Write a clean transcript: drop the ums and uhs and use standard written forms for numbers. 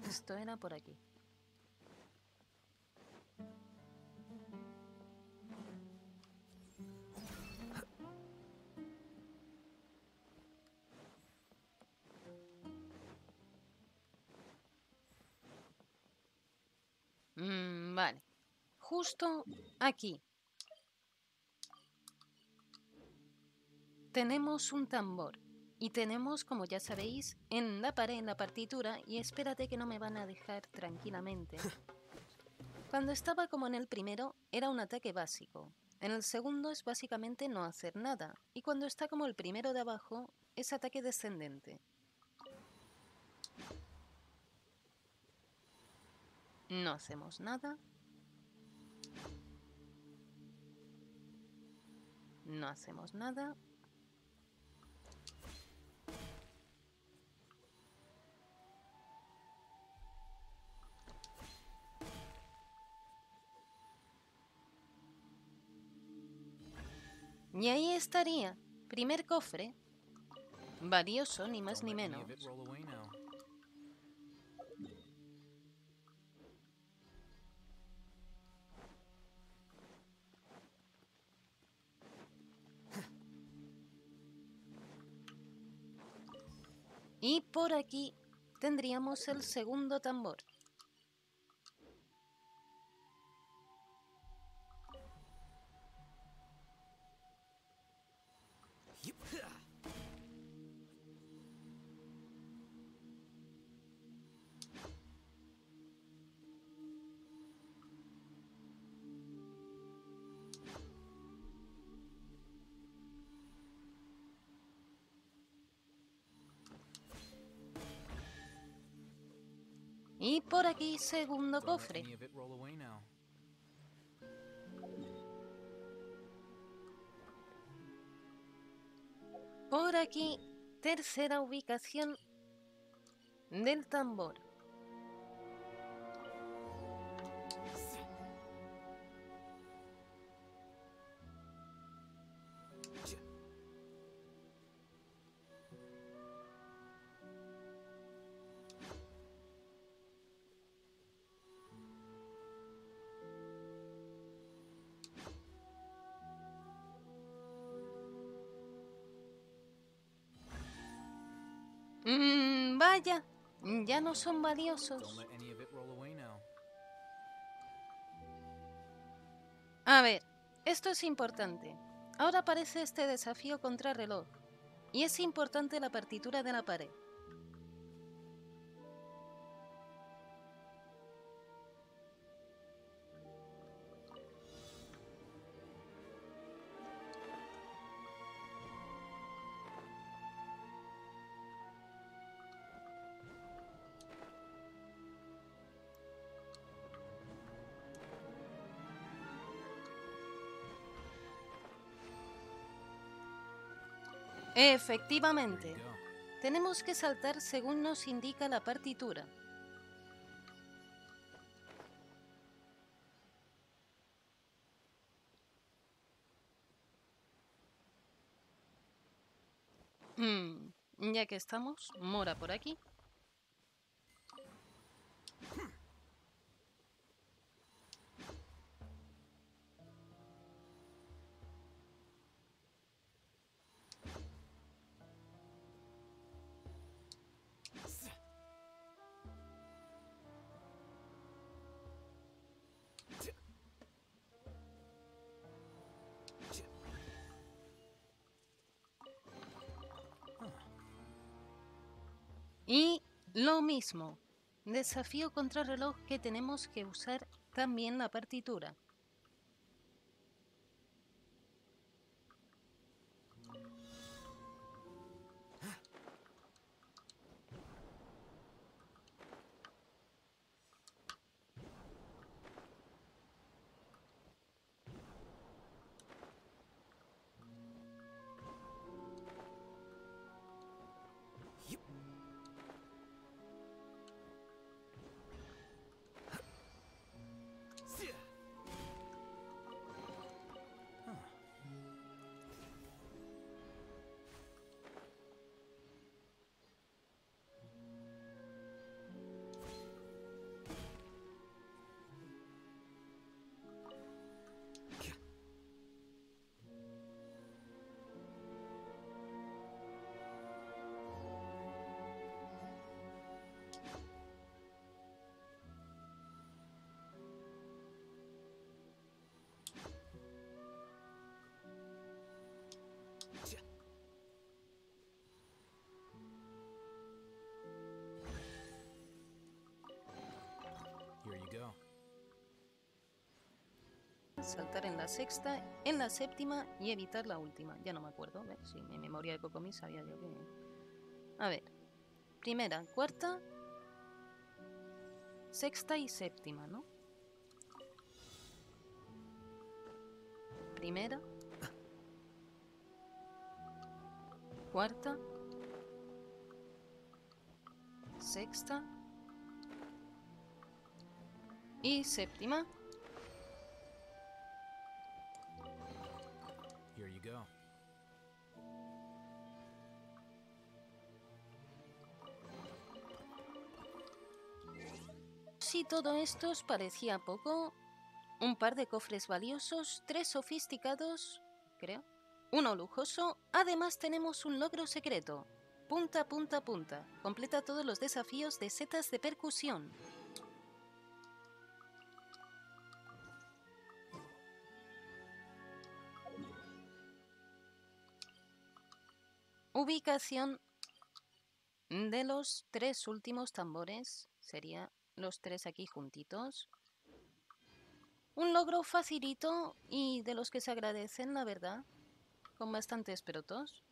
Esto era por aquí. Vale. Justo aquí tenemos un tambor. Y tenemos, como ya sabéis, en la pared, en la partitura, y espérate que no me van a dejar tranquilamente. Cuando estaba como en el primero, era un ataque básico. En el segundo es básicamente no hacer nada. Y cuando está como el primero de abajo, es ataque descendente. No hacemos nada. No hacemos nada. Y ahí estaría. Primer cofre. Valioso, ni más ni menos. Y por aquí tendríamos el segundo tambor. Y por aquí segundo cofre. Por aquí tercera ubicación del tambor. Vaya, ya no son valiosos. A ver, esto es importante. Ahora aparece este desafío contrarreloj. Y es importante la partitura de la pared. Efectivamente, tenemos que saltar según nos indica la partitura. Ya que estamos, mora por aquí. Y lo mismo, desafío contrarreloj que tenemos que usar también la partitura. saltar en la sexta, en la séptima y evitar la última. Ya no me acuerdo, ¿ves? Sí, mi memoria de Cocomi sabía yo que... A ver, primera, cuarta, sexta y séptima, ¿no? Primera, cuarta, sexta y séptima. Here you go. Si todo esto os parecía poco, un par de cofres valiosos, 3 sofisticados, creo, uno lujoso, además tenemos un logro secreto. Punta, punta, punta. Completa todos los desafíos de setas de percusión. Ubicación de los 3 últimos tambores. Sería los 3 aquí juntitos. Un logro facilito y de los que se agradecen, la verdad. Con bastantes protos.